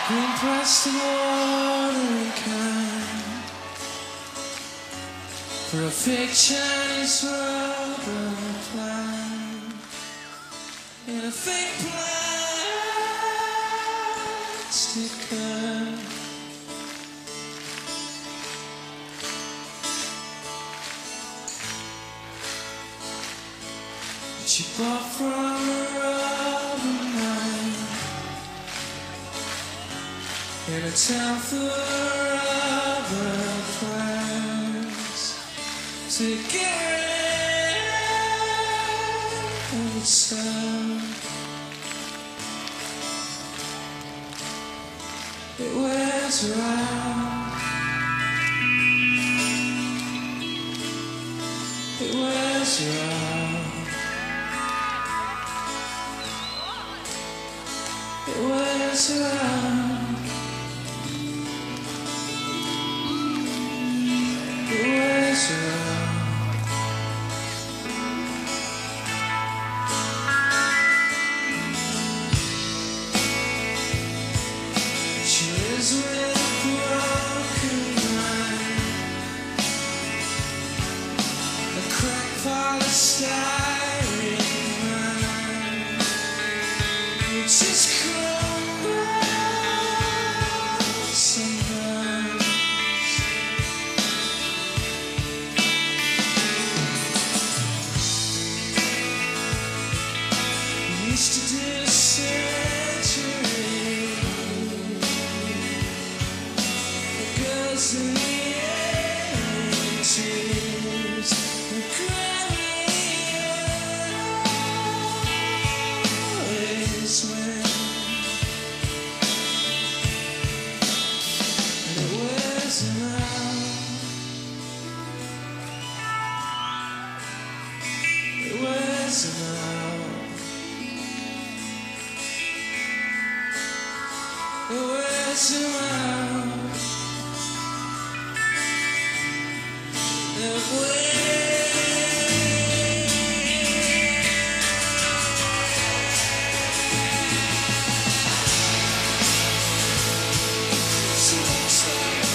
green plastic watering can for a fake Chinese rubber plant in a fake plastic can. She bought from a rubber man in a town full of rubber plants to get rid of itself. It wears her out. It wears her out. It wears her out. It wears her out. She lives with a broken mind, a cracked polystyrene mind, which is used to do surgery. The girls in the 80s, the gravity always win. And it wears them out. It wears them out. It wears him out. It wears. She looks like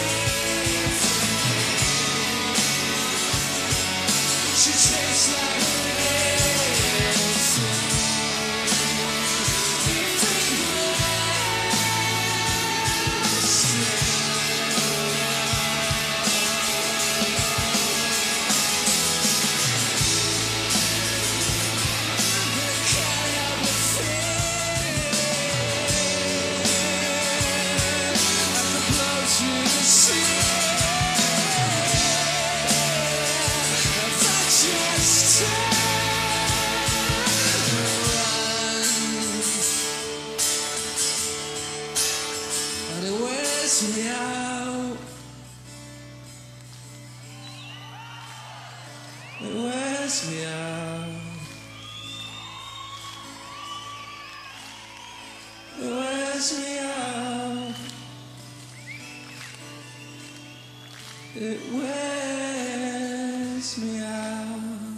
she tastes like me out. It wears me out. It wears me out. It wears me out.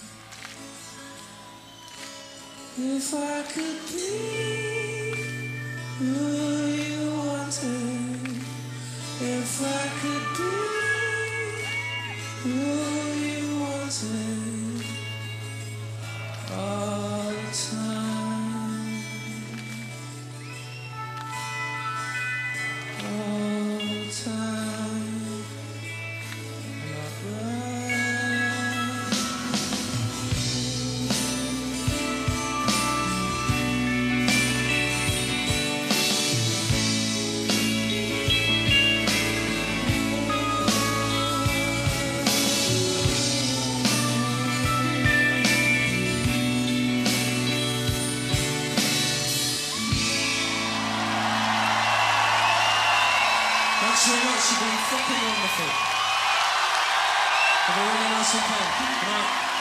If I could be who you wanted, if I could be who you wanted all the time, all the time, not right. Thanks so much, you've been fucking wonderful. Have a really nice weekend. Good night.